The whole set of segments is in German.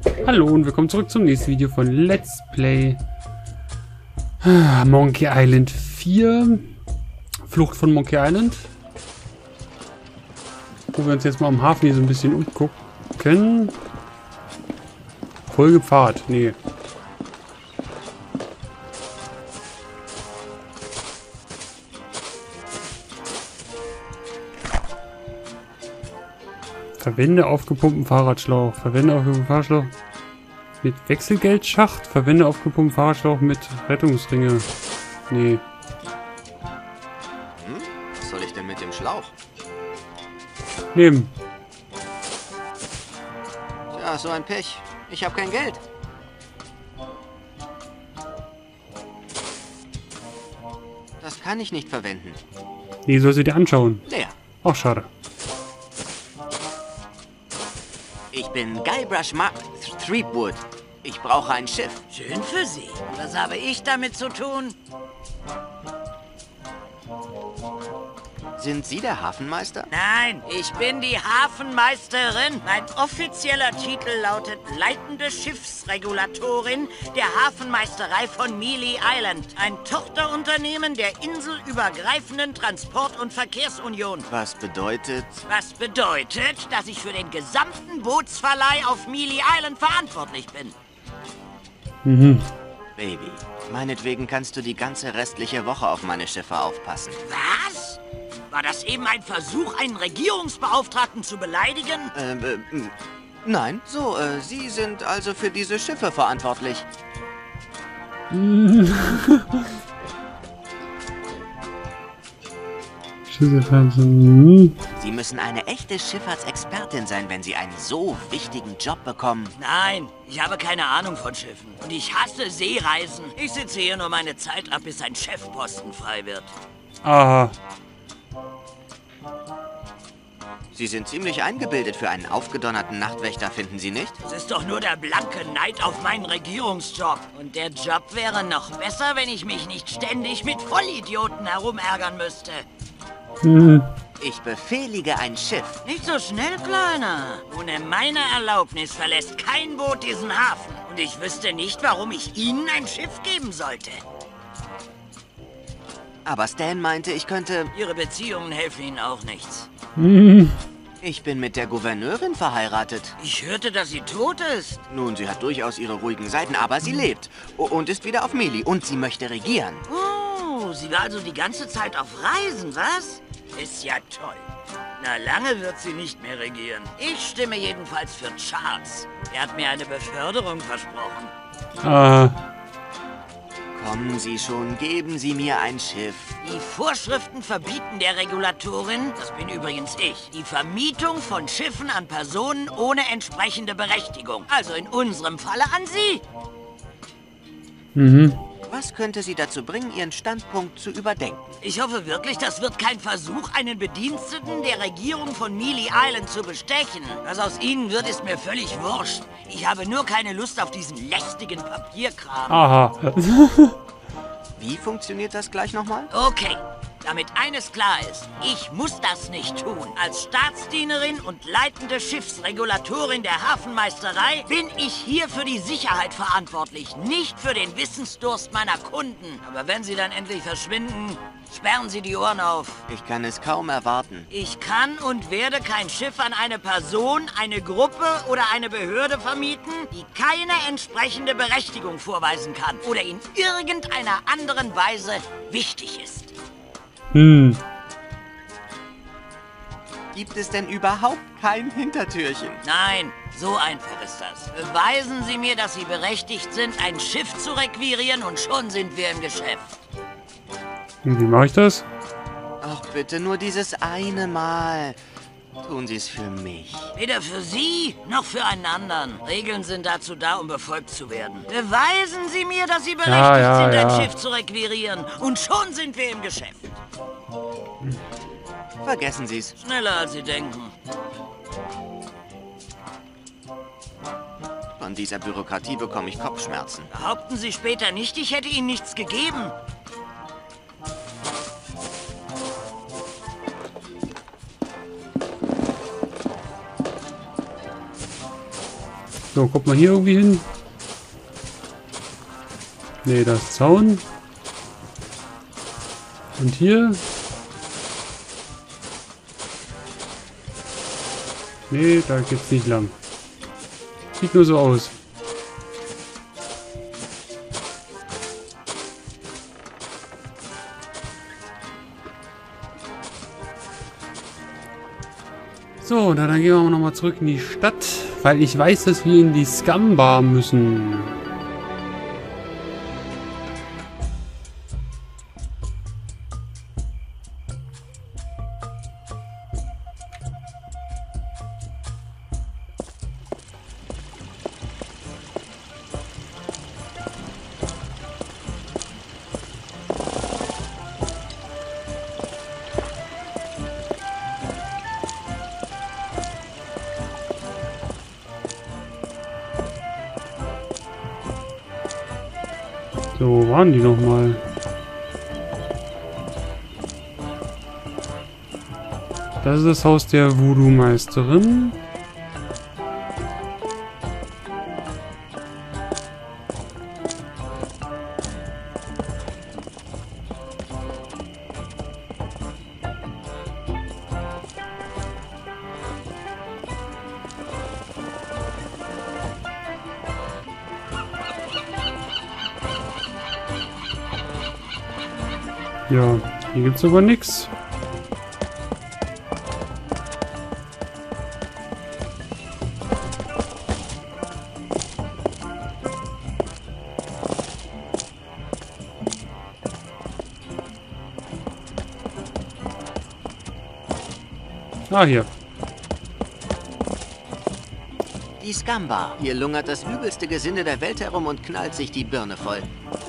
Hallo und willkommen zurück zum nächsten Video von Let's Play Monkey Island 4. Flucht von Monkey Island. Wo wir uns jetzt mal am Hafen hier so ein bisschen umgucken. Folge Pfad. Nee. Verwende aufgepumpten Fahrradschlauch. Verwende aufgepumpten Fahrradschlauch mit Wechselgeldschacht. Verwende aufgepumpten Fahrradschlauch mit Rettungsringe. Nee. Was soll ich denn mit dem Schlauch? Nehmen. Ja, so ein Pech. Ich habe kein Geld. Das kann ich nicht verwenden. Nee, soll sie dir anschauen. Leer. Auch schade. Ich bin Guybrush Threepwood. Ich brauche ein Schiff. Schön für Sie. Was habe ich damit zu tun? Sind Sie der Hafenmeister? Nein, ich bin die Hafenmeisterin. Mein offizieller Titel lautet Leitende Schiffsregulatorin der Hafenmeisterei von Mealy Island. Ein Tochterunternehmen der inselübergreifenden Transport- und Verkehrsunion. Was bedeutet... Was bedeutet, dass ich für den gesamten Bootsverleih auf Mealy Island verantwortlich bin. Baby, meinetwegen kannst du die ganze restliche Woche auf meine Schiffe aufpassen. Was? War das eben ein Versuch, einen Regierungsbeauftragten zu beleidigen? Nein, so, Sie sind also für diese Schiffe verantwortlich. Sie müssen eine echte Schifffahrtsexpertin sein, wenn Sie einen so wichtigen Job bekommen. Nein, ich habe keine Ahnung von Schiffen. Und ich hasse Seereisen. Ich sitze hier nur meine Zeit ab, bis ein Chefposten frei wird. Aha. Sie sind ziemlich eingebildet für einen aufgedonnerten Nachtwächter, finden Sie nicht? Das ist doch nur der blanke Neid auf meinen Regierungsjob. Und der Job wäre noch besser, wenn ich mich nicht ständig mit Vollidioten herumärgern müsste. Ich befehlige ein Schiff. Nicht so schnell, Kleiner. Ohne meine Erlaubnis verlässt kein Boot diesen Hafen. Und ich wüsste nicht, warum ich Ihnen ein Schiff geben sollte. Aber Stan meinte, ich könnte... Ihre Beziehungen helfen Ihnen auch nichts. Ich bin mit der Gouverneurin verheiratet. Ich hörte, dass sie tot ist. Nun, sie hat durchaus ihre ruhigen Seiten, aber sie lebt. Und ist wieder auf Mealy. Und sie möchte regieren. Oh, sie war also die ganze Zeit auf Reisen, was? Ist ja toll. Na, lange wird sie nicht mehr regieren. Ich stimme jedenfalls für Charles. Er hat mir eine Beförderung versprochen. Kommen Sie schon, geben Sie mir ein Schiff. Die Vorschriften verbieten der Regulatorin, das bin übrigens ich, die Vermietung von Schiffen an Personen ohne entsprechende Berechtigung. Also in unserem Falle an Sie. Was könnte Sie dazu bringen, Ihren Standpunkt zu überdenken? Ich hoffe wirklich, das wird kein Versuch, einen Bediensteten der Regierung von Mealy Island zu bestechen. Was aus Ihnen wird, ist mir völlig wurscht. Ich habe nur keine Lust auf diesen lästigen Papierkram. Aha. Wie funktioniert das gleich nochmal? Okay, damit eines klar ist, ich muss das nicht tun. Als Staatsdienerin und leitende Schiffsregulatorin der Hafenmeisterei bin ich hier für die Sicherheit verantwortlich, nicht für den Wissensdurst meiner Kunden. Aber wenn sie dann endlich verschwinden, sperren Sie die Ohren auf. Ich kann es kaum erwarten. Ich kann und werde kein Schiff an eine Person, eine Gruppe oder eine Behörde vermieten, die keine entsprechende Berechtigung vorweisen kann oder in irgendeiner anderen Weise wichtig ist. Gibt es denn überhaupt kein Hintertürchen? Nein, so einfach ist das. Beweisen Sie mir, dass Sie berechtigt sind, ein Schiff zu requirieren und schon sind wir im Geschäft. Wie mache ich das? Ach, bitte nur dieses eine Mal. Tun Sie es für mich. Weder für Sie noch für einen anderen. Regeln sind dazu da, um befolgt zu werden. Beweisen Sie mir, dass Sie berechtigt sind, ein Schiff zu requirieren. Und schon sind wir im Geschäft. Vergessen Sie es. Schneller, als Sie denken. Von dieser Bürokratie bekomme ich Kopfschmerzen. Behaupten Sie später nicht, ich hätte Ihnen nichts gegeben. So, kommt man hier irgendwie hin? Ne, das ist Zaun. Und hier? Ne, da geht's nicht lang. Sieht nur so aus. So, dann gehen wir nochmal zurück in die Stadt, weil ich weiß, dass wir in die Scum-Bar müssen. So, wo waren die nochmal? Das ist das Haus der Voodoo-Meisterin. Ja, hier gibt's aber nichts. Ah, hier. Die Scum-Bar. Hier lungert das übelste Gesinde der Welt herum und knallt sich die Birne voll.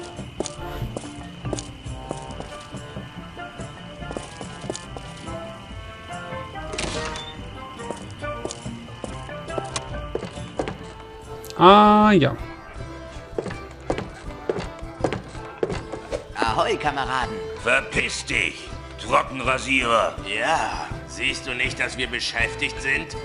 Ah, ja. Ahoi, Kameraden. Verpiss dich, Trockenrasierer. Ja, siehst du nicht, dass wir beschäftigt sind?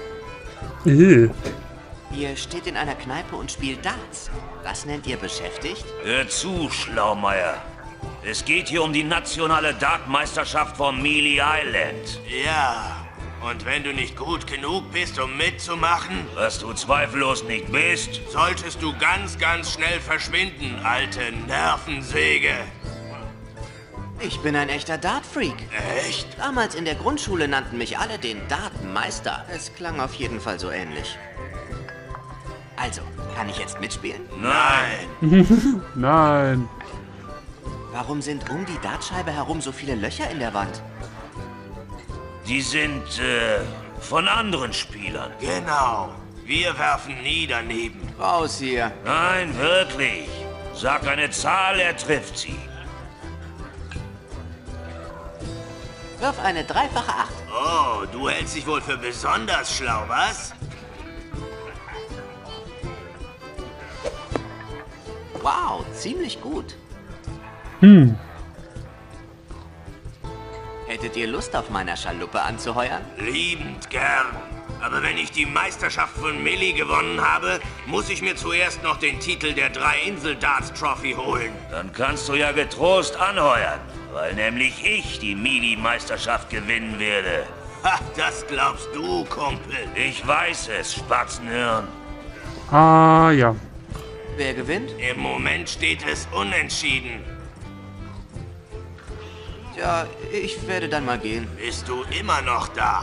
Ihr steht in einer Kneipe und spielt Darts. Das nennt ihr beschäftigt? Hör zu, Schlaumeier. Es geht hier um die nationale Dartmeisterschaft von Mealy Island. Ja, und wenn du nicht gut genug bist, um mitzumachen, Was du zweifellos nicht bist, solltest du ganz, ganz schnell verschwinden, alte Nervensäge. Ich bin ein echter Dart-Freak. Echt? Damals in der Grundschule nannten mich alle den Dartmeister. Es klang auf jeden Fall so ähnlich. Also, kann ich jetzt mitspielen? Nein. Nein. Warum sind um die Dartscheibe herum so viele Löcher in der Wand? die sind von anderen Spielern. Genau. Wir werfen nie daneben. Raus hier. Nein, wirklich. Sag eine Zahl, er trifft sie. Wirf eine dreifache 8. Oh, du hältst dich wohl für besonders schlau, was? Wow, ziemlich gut. Hättet ihr Lust, auf meiner Schaluppe anzuheuern? Liebend gern. Aber wenn ich die Meisterschaft von Mealy gewonnen habe, muss ich mir zuerst noch den Titel der 3-Insel-Darts-Trophy holen. Dann kannst du ja getrost anheuern, weil nämlich ich die Mealy-Meisterschaft gewinnen werde. Ha, das glaubst du, Kumpel. Ich weiß es, Spatzenhirn. Ah, ja. Wer gewinnt? Im Moment steht es unentschieden. Tja, ich werde dann mal gehen. Bist du immer noch da?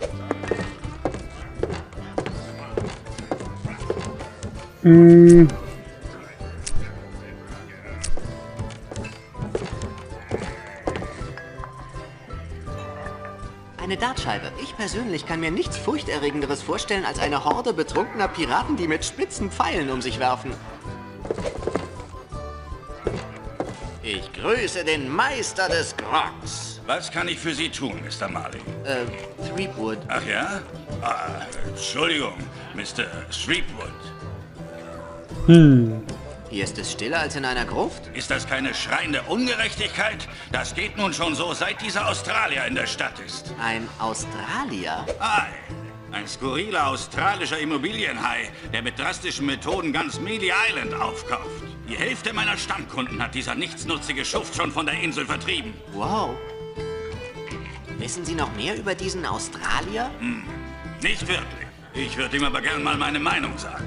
Eine Dartscheibe. Ich persönlich kann mir nichts Furchterregenderes vorstellen als eine Horde betrunkener Piraten, die mit spitzen Pfeilen um sich werfen. Ich grüße den Meister des Grogs. Was kann ich für Sie tun, Mr. Marley? Threepwood. Ach ja? Ah, Entschuldigung, Mr. Threepwood. Hier ist es stiller als in einer Gruft. Ist das keine schreiende Ungerechtigkeit? Das geht nun schon so, seit dieser Australier in der Stadt ist. Ein Australier. Ei, Ein skurriler australischer Immobilienhai, der mit drastischen Methoden ganz Mealy Island aufkauft. Die Hälfte meiner Stammkunden hat dieser nichtsnutzige Schuft schon von der Insel vertrieben. Wow. Wissen Sie noch mehr über diesen Australier? Nicht wirklich. Ich würde ihm aber gern mal meine Meinung sagen.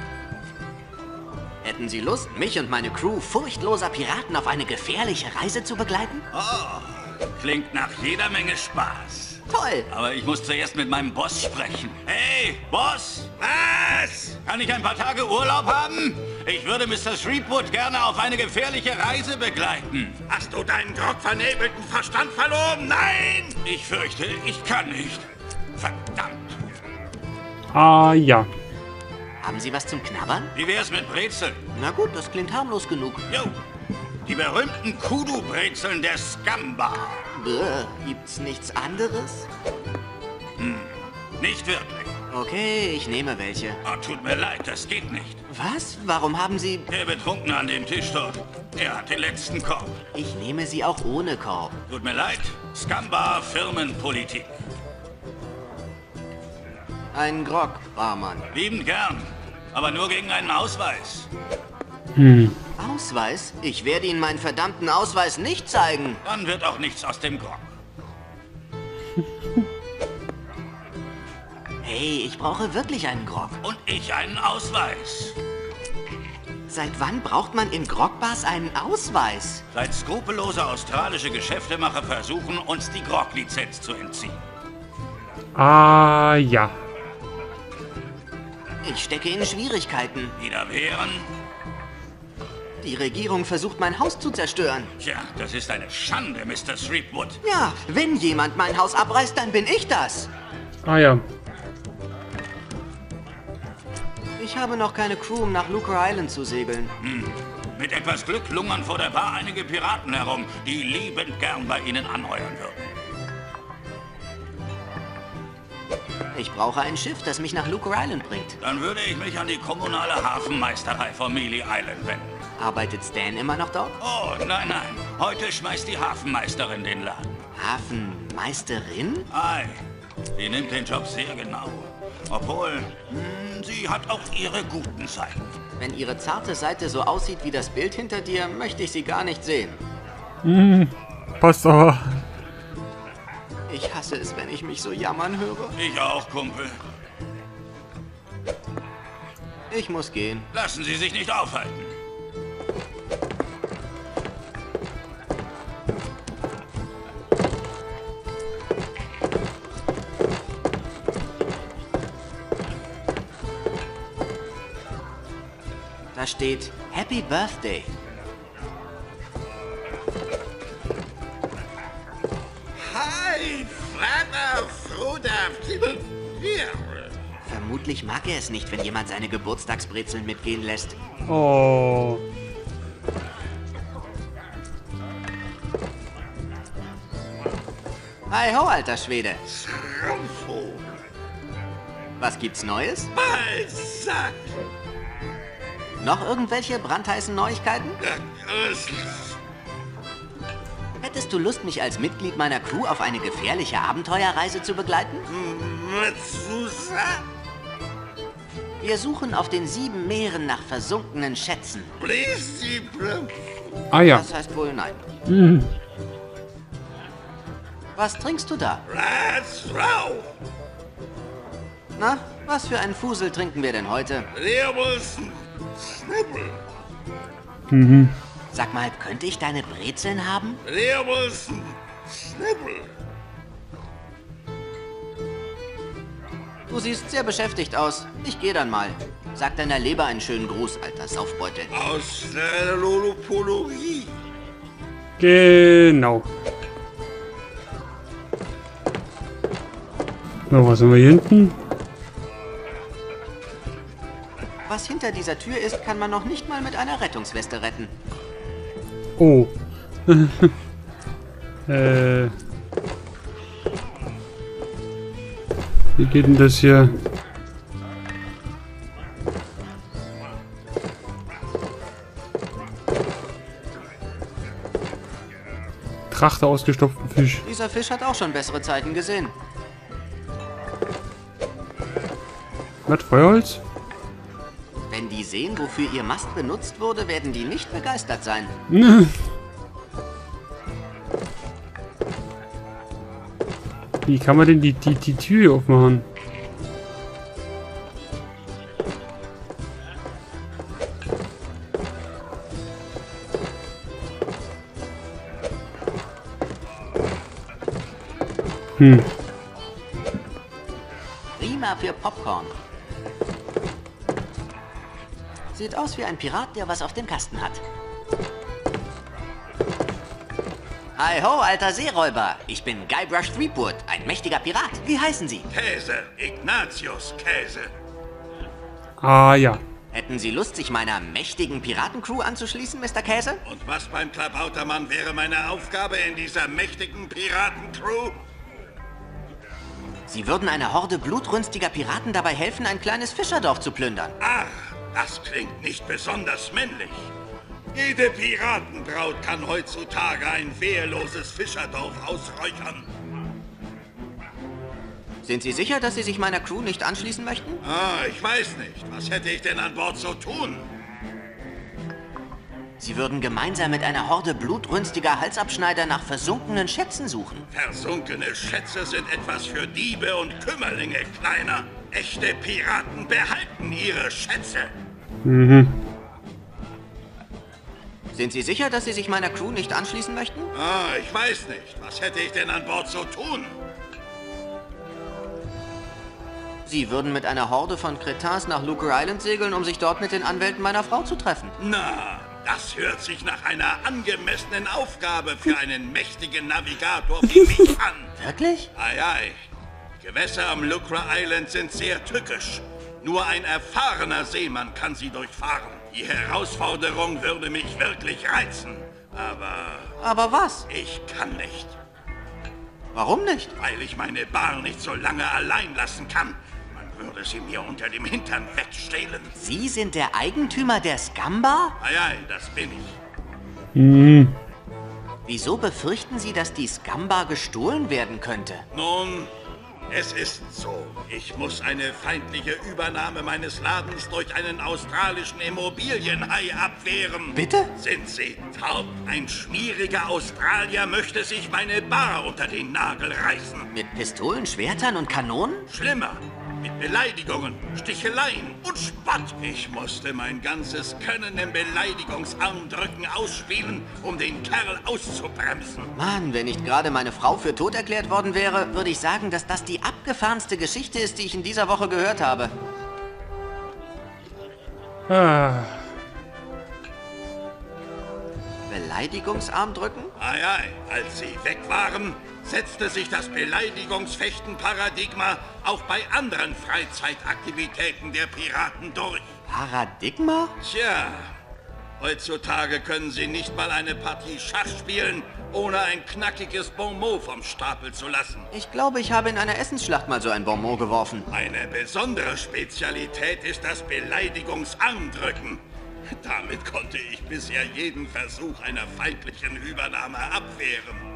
Hätten Sie Lust, mich und meine Crew furchtloser Piraten auf eine gefährliche Reise zu begleiten? Oh, klingt nach jeder Menge Spaß. Toll! Aber ich muss zuerst mit meinem Boss sprechen. Hey, Boss! Was? Kann ich ein paar Tage Urlaub haben? Ich würde Mr. Threepwood gerne auf eine gefährliche Reise begleiten. Hast du deinen grockvernebelten Verstand verloren? Nein! Ich fürchte, ich kann nicht. Verdammt. Ah, ja. Haben Sie was zum Knabbern? Wie wär's mit Brezeln? Na gut, das klingt harmlos genug. Jo, die berühmten Kudu-Brezeln der Scumbar. Gibt's nichts anderes? Nicht wirklich. Okay, ich nehme welche. Oh, tut mir leid, das geht nicht. Was? Warum haben Sie... Der Betrunkene an dem Tisch dort, er hat den letzten Korb. Ich nehme sie auch ohne Korb. Tut mir leid, Scumbar Firmenpolitik. Ein Grog, Barmann. Liebend gern, aber nur gegen einen Ausweis. Ausweis? Ich werde Ihnen meinen verdammten Ausweis nicht zeigen. Dann wird auch nichts aus dem Grog. Hey, ich brauche wirklich einen Grog. Und ich einen Ausweis. Seit wann braucht man in Grogbars einen Ausweis? Seit skrupellose australische Geschäftemacher versuchen, uns die Grog-Lizenz zu entziehen. Ah, ja. Ich stecke in Schwierigkeiten. Wieder wehren? Die Regierung versucht, mein Haus zu zerstören. Tja, das ist eine Schande, Mr. Threepwood. Ja, wenn jemand mein Haus abreißt, dann bin ich das. Ah, ja. Ich habe noch keine Crew, um nach Looker Island zu segeln. Mit etwas Glück lungern vor der Bar einige Piraten herum, die liebend gern bei Ihnen anheuern würden. Ich brauche ein Schiff, das mich nach Looker Island bringt. Dann würde ich mich an die kommunale Hafenmeisterei von Mealy Island wenden. Arbeitet Stan immer noch dort? Oh, nein, nein. Heute schmeißt die Hafenmeisterin den Laden. Hafenmeisterin? Ei, sie nimmt den Job sehr genau. Obwohl, sie hat auch ihre guten Seiten. Wenn ihre zarte Seite so aussieht wie das Bild hinter dir, möchte ich sie gar nicht sehen. Passt aber. Ich hasse es, wenn ich mich so jammern höre. Ich auch, Kumpel. Ich muss gehen. Lassen Sie sich nicht aufhalten. Da steht Happy Birthday. Hi, Vater, Bruder, Vermutlich mag er es nicht, wenn jemand seine Geburtstagsbrezeln mitgehen lässt. Oh. Hi ho, alter Schwede. Was gibt's Neues? Balsack! Noch irgendwelche brandheißen Neuigkeiten? Hättest du Lust, mich als Mitglied meiner Crew auf eine gefährliche Abenteuerreise zu begleiten? Methusa? Wir suchen auf den 7 Meeren nach versunkenen Schätzen. Ah, ja. Das heißt wohl nein. Was trinkst du da? Na, was für einen Fusel trinken wir denn heute? Sag mal, könnte ich deine Brezeln haben? Du siehst sehr beschäftigt aus. Ich gehe dann mal. Sag deiner Leber einen schönen Gruß, alter Saufbeutel. Aus der Lolopologie. Genau. So, was haben wir hier hinten? Was hinter dieser Tür ist, kann man noch nicht mal mit einer Rettungsweste retten. Oh. Wie geht denn das hier? Trachte ausgestopften Fisch. Dieser Fisch hat auch schon bessere Zeiten gesehen. Was, Feuerholz? Wenn die sehen, wofür ihr Mast benutzt wurde, werden die nicht begeistert sein. Wie kann man denn die Tür aufmachen? Prima für Popcorn. Sieht aus wie ein Pirat, der was auf dem Kasten hat. Hi ho, alter Seeräuber. Ich bin Guybrush Threepwood, ein mächtiger Pirat. Wie heißen Sie? Käse, Ignatius Käse. Ah ja. Hätten Sie Lust, sich meiner mächtigen Piratencrew anzuschließen, Mr. Käse? Und was beim Klabautermann wäre meine Aufgabe in dieser mächtigen Piratencrew? Sie würden einer Horde blutrünstiger Piraten dabei helfen, ein kleines Fischerdorf zu plündern. Ach, das klingt nicht besonders männlich. Jede Piratenbraut kann heutzutage ein wehrloses Fischerdorf ausräuchern. Sind Sie sicher, dass Sie sich meiner Crew nicht anschließen möchten? Ah, ich weiß nicht. Was hätte ich denn an Bord zu tun? Sie würden gemeinsam mit einer Horde blutrünstiger Halsabschneider nach versunkenen Schätzen suchen. Versunkene Schätze sind etwas für Diebe und Kümmerlinge, Kleiner. Echte Piraten behalten ihre Schätze. Sind Sie sicher, dass Sie sich meiner Crew nicht anschließen möchten? Ah, ich weiß nicht. Was hätte ich denn an Bord zu tun? Sie würden mit einer Horde von Kretans nach Lucre Island segeln, um sich dort mit den Anwälten meiner Frau zu treffen. Na, das hört sich nach einer angemessenen Aufgabe für einen mächtigen Navigator wie mich an. Wirklich? Ei, ei. Gewässer am Lucre Island sind sehr tückisch. Nur ein erfahrener Seemann kann sie durchfahren. Die Herausforderung würde mich wirklich reizen. Aber was? Ich kann nicht. Warum nicht? Weil ich meine Bar nicht so lange allein lassen kann. Man würde sie mir unter dem Hintern wegstehlen. Sie sind der Eigentümer der Scumbar? Ei, ei, das bin ich. Wieso befürchten Sie, dass die Scumbar gestohlen werden könnte? Nun, es ist so. Ich muss eine feindliche Übernahme meines Ladens durch einen australischen Immobilienhai abwehren. Bitte? Sind Sie taub? Ein schmieriger Australier möchte sich meine Bar unter den Nagel reißen. Mit Pistolen, Schwertern und Kanonen? Schlimmer. Mit Beleidigungen, Sticheleien und Spott. Ich musste mein ganzes Können im Beleidigungsarmdrücken ausspielen, um den Kerl auszubremsen. Mann, wenn nicht gerade meine Frau für tot erklärt worden wäre, würde ich sagen, dass das die abgefahrenste Geschichte ist, die ich in dieser Woche gehört habe. Beleidigungsarmdrücken? Ei, ei, als sie weg waren, setzte sich das Beleidigungsfechten-Paradigma auch bei anderen Freizeitaktivitäten der Piraten durch. Paradigma? Tja, heutzutage können sie nicht mal eine Partie Schach spielen, ohne ein knackiges Bonmot vom Stapel zu lassen. Ich glaube, ich habe in einer Essensschlacht mal so ein Bonbon geworfen. Eine besondere Spezialität ist das Beleidigungsarmdrücken. Damit konnte ich bisher jeden Versuch einer feindlichen Übernahme abwehren.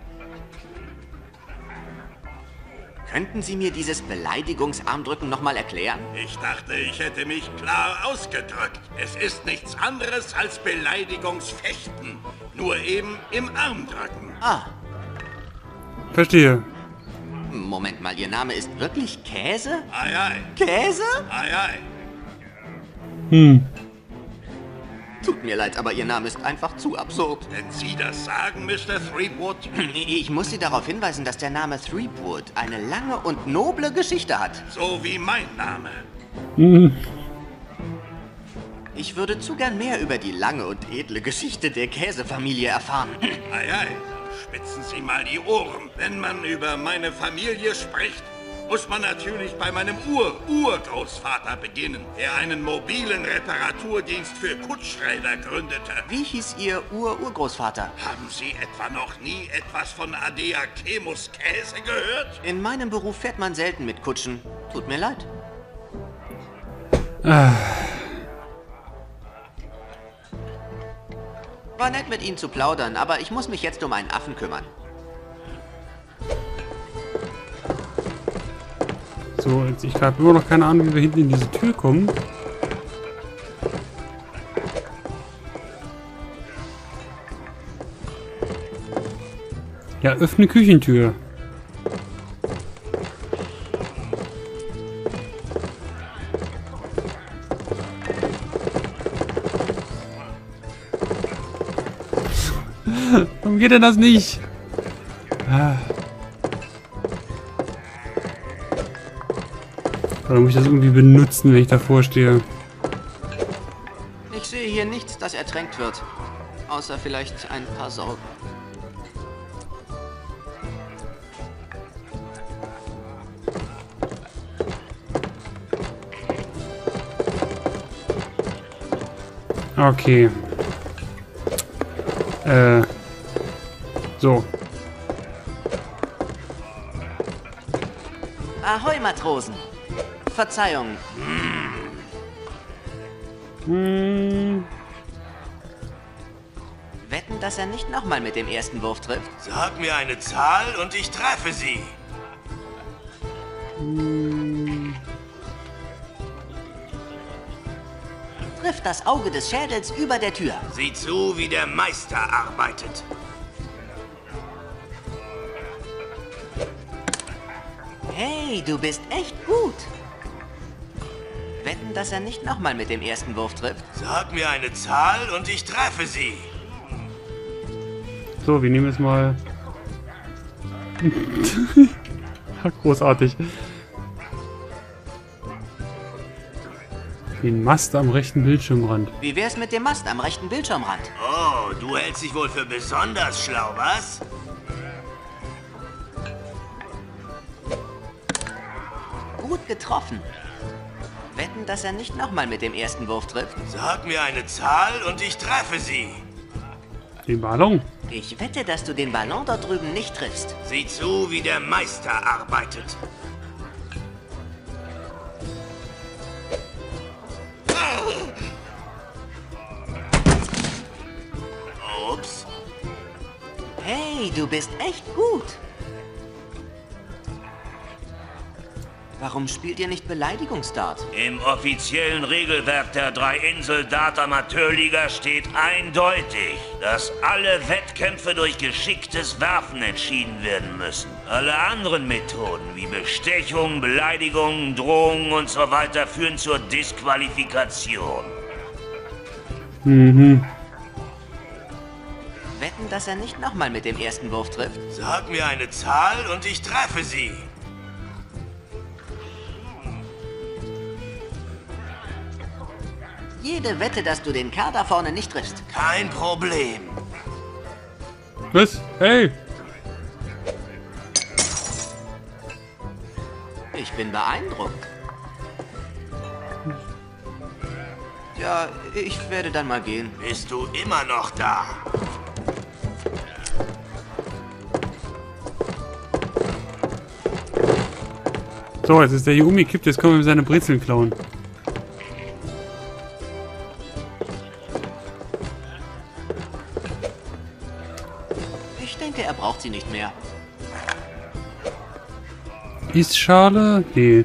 Könnten Sie mir dieses Beleidigungsarmdrücken nochmal erklären? Ich dachte, ich hätte mich klar ausgedrückt. Es ist nichts anderes als Beleidigungsfechten. Nur eben im Armdrücken. Ah, Verstehe. Moment mal, Ihr Name ist wirklich Käse? Ei, ei, Käse? ei, ei. Tut mir leid, aber Ihr Name ist einfach zu absurd. Wenn Sie das sagen, Mr. Threepwood? Ich muss Sie darauf hinweisen, dass der Name Threepwood eine lange und noble Geschichte hat. So wie mein Name. Ich würde zu gern mehr über die lange und edle Geschichte der Käsefamilie erfahren. Ei, ei, spitzen Sie mal die Ohren. Wenn man über meine Familie spricht, muss man natürlich bei meinem Urgroßvater beginnen, der einen mobilen Reparaturdienst für Kutschräder gründete. Wie hieß Ihr Urgroßvater? Haben Sie etwa noch nie etwas von Adeakemus Käse gehört? In meinem Beruf fährt man selten mit Kutschen. Tut mir leid. War nett mit Ihnen zu plaudern, aber ich muss mich jetzt um einen Affen kümmern. So, jetzt, ich habe immer noch keine Ahnung, wie wir hinten in diese Tür kommen. Ja, öffne Küchentür. Warum geht denn das nicht? Oder muss ich das irgendwie benutzen, wenn ich davor stehe? Ich sehe hier nichts, das ertränkt wird. Außer vielleicht ein paar Sorgen. Okay. So. Ahoi, Matrosen. Verzeihung. Wetten, dass er nicht nochmal mit dem ersten Wurf trifft? Sag mir eine Zahl und ich treffe sie. Trifft das Auge des Schädels über der Tür. Sieh zu, wie der Meister arbeitet. Hey, du bist echt gut. Wetten, dass er nicht nochmal mit dem ersten Wurf trifft? Sag mir eine Zahl und ich treffe sie. So, wir nehmen jetzt mal... Großartig. Den Mast am rechten Bildschirmrand. Wie wär's mit dem Mast am rechten Bildschirmrand? Oh, du hältst dich wohl für besonders schlau, was? Gut getroffen. Wetten, dass er nicht nochmal mit dem ersten Wurf trifft? Sag mir eine Zahl und ich treffe sie. Den Ballon. Ich wette, dass du den Ballon dort drüben nicht triffst. Sieh zu, wie der Meister arbeitet. Ups. Hey, du bist echt gut. Warum spielt ihr nicht Beleidigungsdart? Im offiziellen Regelwerk der Drei-Insel-Dart-Amateurliga steht eindeutig, dass alle Wettkämpfe durch geschicktes Werfen entschieden werden müssen. Alle anderen Methoden wie Bestechung, Beleidigung, Drohung und so weiter führen zur Disqualifikation. Mhm. Wetten, dass er nicht nochmal mit dem ersten Wurf trifft? Sag mir eine Zahl und ich treffe sie. Jede Wette, dass du den Kerl da vorne nicht triffst. Kein Problem. Was? Hey! Ich bin beeindruckt. Ja, ich werde dann mal gehen. Bist du immer noch da? So, jetzt ist der hier umgekippt, jetzt können wir ihm seine Brezeln klauen. Ich denke, er braucht sie nicht mehr. Ist Schale? Nee.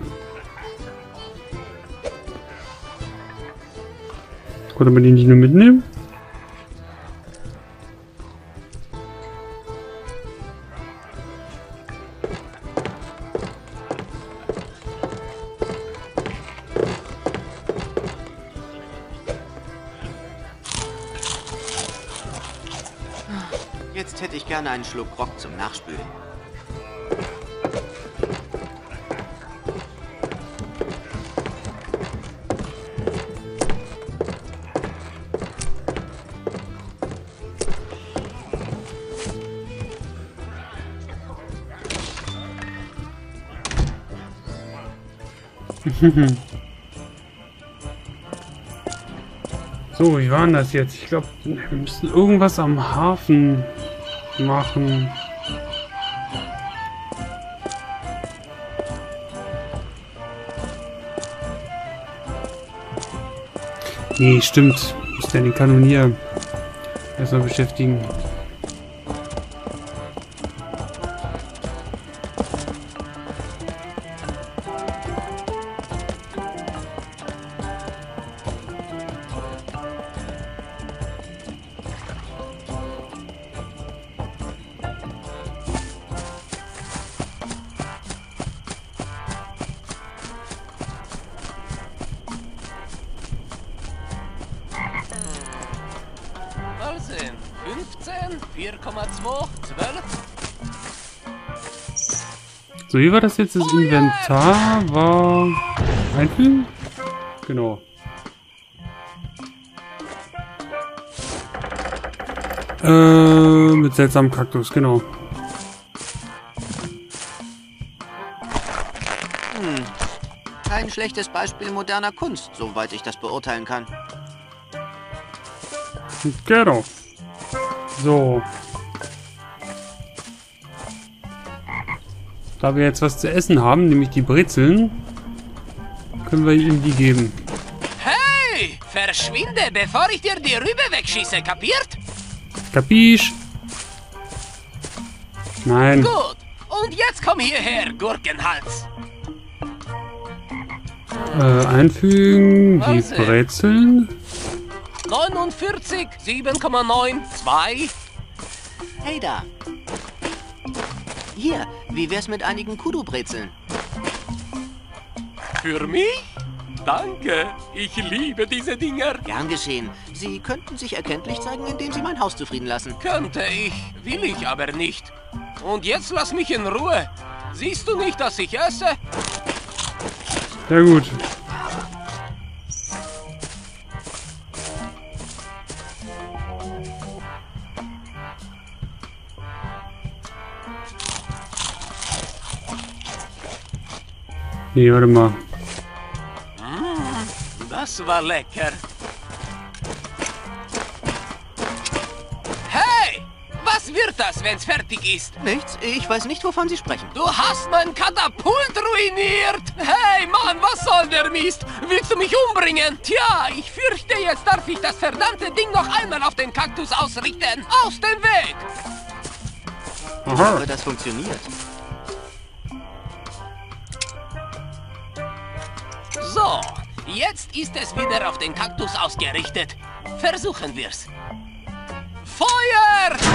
Konnte man die nicht nur mitnehmen? Jetzt hätte ich gerne einen Schluck Grog zum Nachspülen. So, wie war denn das jetzt? Ich glaube, wir müssen irgendwas am Hafen machen. Nee, stimmt. Ich muss ja den Kanonier erstmal beschäftigen. mal sehen. 15, 4,2, 12. So, wie war das jetzt? Das Inventar war... Einfügen? Genau. Mit seltsamem Kaktus, genau. Kein schlechtes Beispiel moderner Kunst, soweit ich das beurteilen kann. Genau. So. Da wir jetzt was zu essen haben, nämlich die Brezeln, können wir ihm die geben. Hey! Verschwinde, bevor ich dir die Rübe wegschieße, kapiert? Kapisch? Nein. Gut. Und jetzt komm hierher, Gurkenhals. Einfügen, die Brezeln. 49, 7,92. Hey da. Hier, wie wär's mit einigen Kudu-Brezeln? Für mich? Danke. Ich liebe diese Dinger. Gern geschehen. Sie könnten sich erkenntlich zeigen, indem Sie mein Haus zufrieden lassen. Könnte ich, will ich aber nicht. Und jetzt lass mich in Ruhe. Siehst du nicht, dass ich esse? Sehr gut. Nee, warte mal. Das war lecker. Hey! Was wird das, wenn's fertig ist? Nichts, ich weiß nicht, wovon Sie sprechen. Du hast mein Katapult ruiniert! Hey, Mann, was soll der Mist? Willst du mich umbringen? Tja, ich fürchte, jetzt darf ich das verdammte Ding noch einmal auf den Kaktus ausrichten. Aus dem Weg! Ich hoffe, das funktioniert. So, jetzt ist es wieder auf den Kaktus ausgerichtet. Versuchen wir's. Feuer!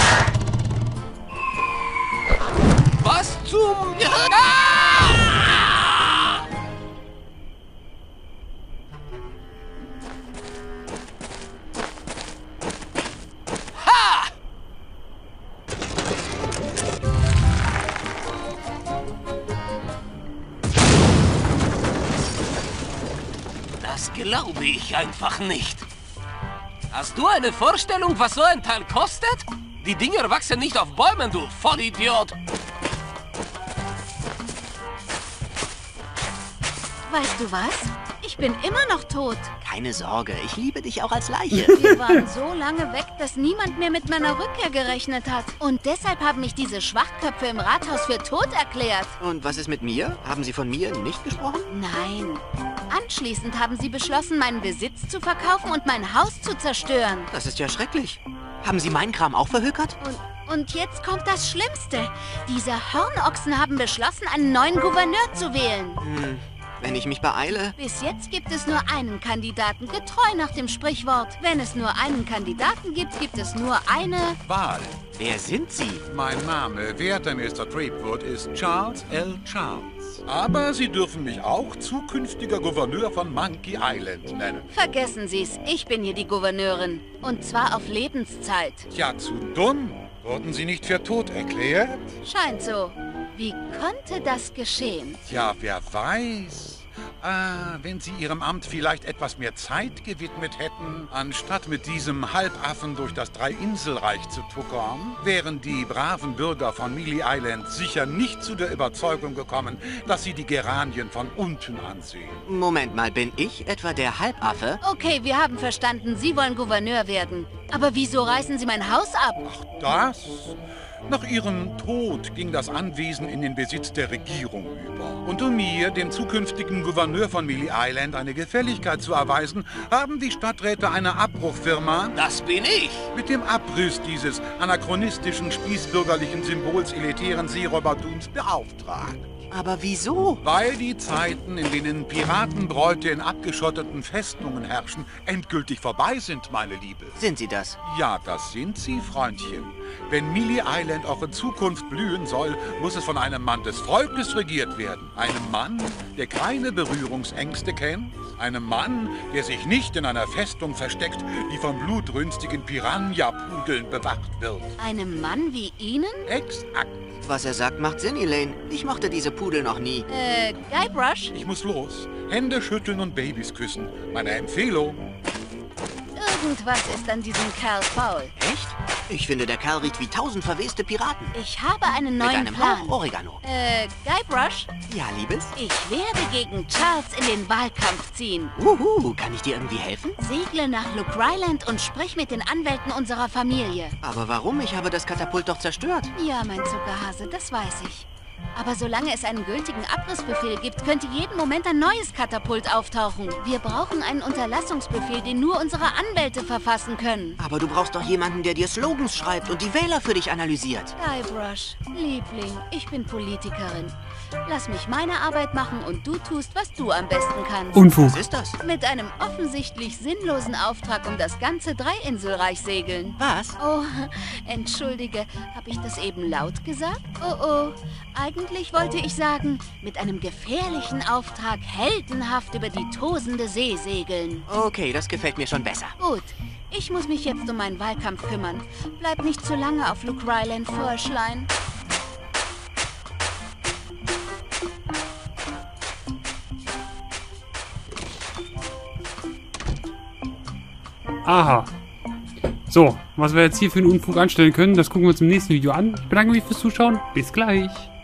Was zum... Ah! Ha! Das glaube ich einfach nicht. Hast du eine Vorstellung, was so ein Teil kostet? Die Dinger wachsen nicht auf Bäumen, du Vollidiot. Weißt du was? Ich bin immer noch tot. Keine Sorge, ich liebe dich auch als Leiche. Wir waren so lange weg, dass niemand mehr mit meiner Rückkehr gerechnet hat. Und deshalb haben mich diese Schwachköpfe im Rathaus für tot erklärt. Und was ist mit mir? Haben Sie von mir nicht gesprochen? Nein. Anschließend haben sie beschlossen, meinen Besitz zu verkaufen und mein Haus zu zerstören. Das ist ja schrecklich. Haben Sie meinen Kram auch verhökert? Und jetzt kommt das Schlimmste. Diese Hornochsen haben beschlossen, einen neuen Gouverneur zu wählen. Wenn ich mich beeile. Bis jetzt gibt es nur einen Kandidaten, getreu nach dem Sprichwort. Wenn es nur einen Kandidaten gibt, gibt es nur eine... Wahl. Wer sind Sie? Mein Name, werter Mr. Threepwood, ist Charles L. Charles. Aber Sie dürfen mich auch zukünftiger Gouverneur von Monkey Island nennen. Vergessen Sie es, ich bin hier die Gouverneurin. Und zwar auf Lebenszeit. Tja, zu dumm. Wurden Sie nicht für tot erklärt? Scheint so. Wie konnte das geschehen? Tja, wer weiß. Wenn Sie Ihrem Amt vielleicht etwas mehr Zeit gewidmet hätten, anstatt mit diesem Halbaffen durch das Drei-Insel-Reich zu tuckern, wären die braven Bürger von Mealy Island sicher nicht zu der Überzeugung gekommen, dass sie die Geranien von unten ansehen. Moment mal, bin ich etwa der Halbaffe? Okay, wir haben verstanden, Sie wollen Gouverneur werden. Aber wieso reißen Sie mein Haus ab? Ach, das? Nach ihrem Tod ging das Anwesen in den Besitz der Regierung über. Und um mir, dem zukünftigen Gouverneur von Mealy Island, eine Gefälligkeit zu erweisen, haben die Stadträte eine Abbruchfirma Das bin ich. mit dem Abriss dieses anachronistischen, spießbürgerlichen Symbols elitären Seeräubertums beauftragt. Aber wieso? Weil die Zeiten, in denen Piratenbräute in abgeschotteten Festungen herrschen, endgültig vorbei sind, meine Liebe. Sind Sie das? Ja, das sind sie, Freundchen. Wenn Mealy Island auch in Zukunft blühen soll, muss es von einem Mann des Volkes regiert werden. Einem Mann, der keine Berührungsängste kennt. Einem Mann, der sich nicht in einer Festung versteckt, die von blutrünstigen Piranha-Pudeln bewacht wird. Einem Mann wie Ihnen? Exakt. Was er sagt, macht Sinn, Elaine. Ich mochte diese Pudel noch nie. Guybrush? Ich muss los. Hände schütteln und Babys küssen. Meine Empfehlung. Irgendwas ist an diesem Kerl faul. Echt? Ich finde, der Kerl riecht wie 1000 verweste Piraten. Ich habe einen neuen Mit einem Plan. Hauch Oregano. Guybrush? Ja, Liebes? Ich werde gegen Charles in den Wahlkampf ziehen. Kann ich dir irgendwie helfen? Segle nach Luke Ryland und sprich mit den Anwälten unserer Familie. Aber warum? Ich habe das Katapult doch zerstört. Ja, mein Zuckerhase, das weiß ich. Aber solange es einen gültigen Abrissbefehl gibt, könnte jeden Moment ein neues Katapult auftauchen. Wir brauchen einen Unterlassungsbefehl, den nur unsere Anwälte verfassen können. Aber du brauchst doch jemanden, der dir Slogans schreibt und die Wähler für dich analysiert. Guybrush, Liebling, ich bin Politikerin. Lass mich meine Arbeit machen und du tust, was du am besten kannst. Unfug. Was ist das? Mit einem offensichtlich sinnlosen Auftrag um das ganze Dreiinselreich segeln. Was? Oh, entschuldige, habe ich das eben laut gesagt? Oh, eigentlich wollte ich sagen, mit einem gefährlichen Auftrag heldenhaft über die tosende See segeln. Okay, das gefällt mir schon besser. Gut, ich muss mich jetzt um meinen Wahlkampf kümmern. Bleib nicht zu lange auf Luke Ryland, Fröschlein. Aha. So, was wir jetzt hier für einen Unfug anstellen können, das gucken wir uns im nächsten Video an. Ich bedanke mich fürs Zuschauen. Bis gleich.